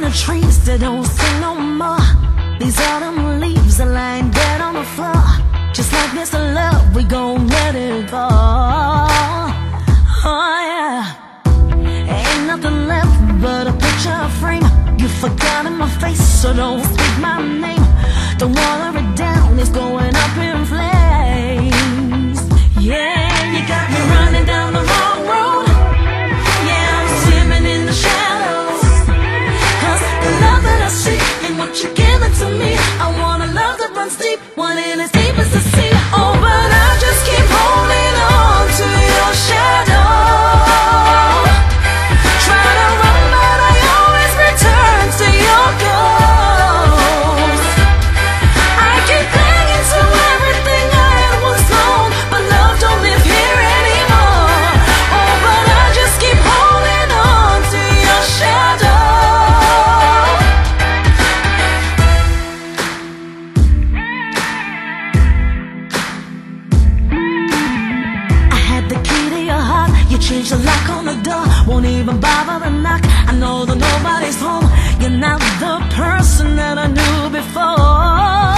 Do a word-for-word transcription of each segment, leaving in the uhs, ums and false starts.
the trees that don't sing no more. These autumn leaves are lying dead on the floor. Just like this love, we gon' let it go. Oh yeah. Ain't nothing left but a picture frame. You forgot my face, so don't speak my name. Don't water it down, it's going up in flames. Yeah, you got me running down the wrong road. Yeah, I'm swimming in the shallows. Cause the love that I see and what you're giving to me, I want a love that runs deep, one in as deep as the sea. Oh, but I just keep holding on to your shadow. Try to run, but I always return to your ghost. I keep clinging to everything I had once known, but love don't live here anymore. Oh, but I just keep holding on to your shadow. I had the key to your heart, you changed the lock on the door, won't even bother to knock. I know that nobody's home, you're not the person that I knew before.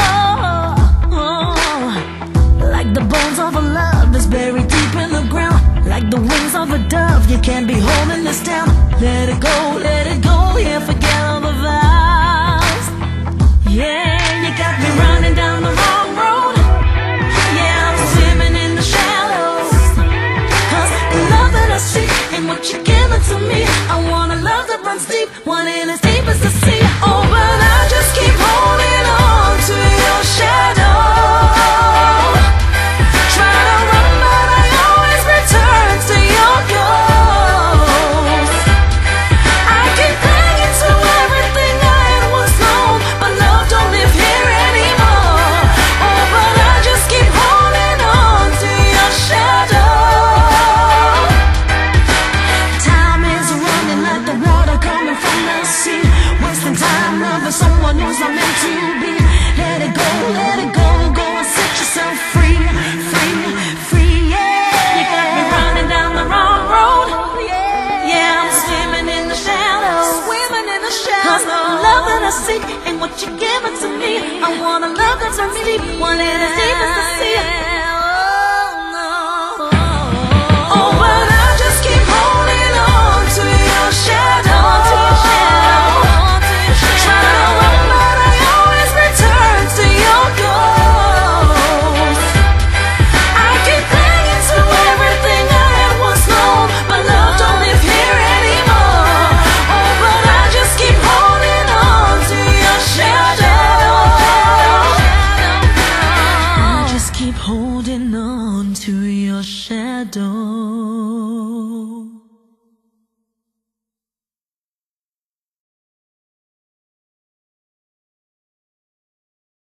Like the bones of a love that's buried deep in the ground, like the wings of a dove, you can't be holding this down. Let it go, let it go, yeah, forget all the vows. Yeah, you got me running down the wrong road. Yeah, I'm swimming in the shallows. Cause the love that I see and what you're giving to me, I want a love that runs deep, one in as deep as the sea. Oh, but I just keep holding on to your shadow. Try to run, but I always return to your ghost. I keep clinging to everything I had once known, but love don't live here anymore. Oh, but I just keep holding on to your shadow. Time is running like the water coming from the sea, wasting time loving someone who's not meant to be. Let it go, let it go, go and set yourself free, free, free, yeah. You got me running down the wrong road. Yeah, I'm swimming in the shallows, swimming in the shallows. Cause the love that I seek and what you're giving to me, I want a love that's runs deep, one in as deep as the sea. Oh, but I just keep holding on to your shadow. Try to run, but I always return to your ghost. I keep clinging to everything I had once known, but love don't live here anymore. Oh, but I just keep holding on to your shadow. I just keep holding on to your shadow.